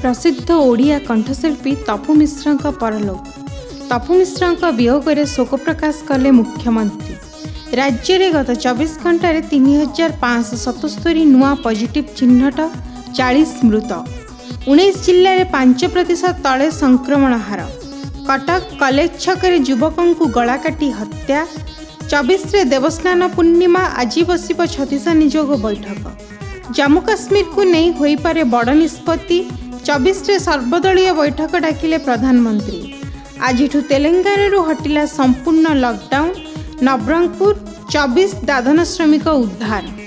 प्रसिद्ध ओडिया कंठशिल्पी तपु मिश्र परलोक। तपु मिश्र वियोग में शोक प्रकाश कले मुख्यमंत्री। राज्य में गत 24 घंटे 3577 नुआ पॉजिटिव चिन्हट, 40 मृत। 19 जिले में 5% तले संक्रमण हार। कटक कॉलेज छकरे युवकों को गला काटी हत्या। 24 रे देवस्नान पूर्णिमा आज बस 36 निजोग बैठक। जम्मू काश्मीर को नहीं होई पारे बड़ निष्पत्ति। 24 रे सर्वदलीय बैठक डाकिले प्रधानमंत्री। आज तेलंगाना हटिला संपूर्ण लॉकडाउन। नवरंगपुर 24 दादन श्रमिक उद्धार।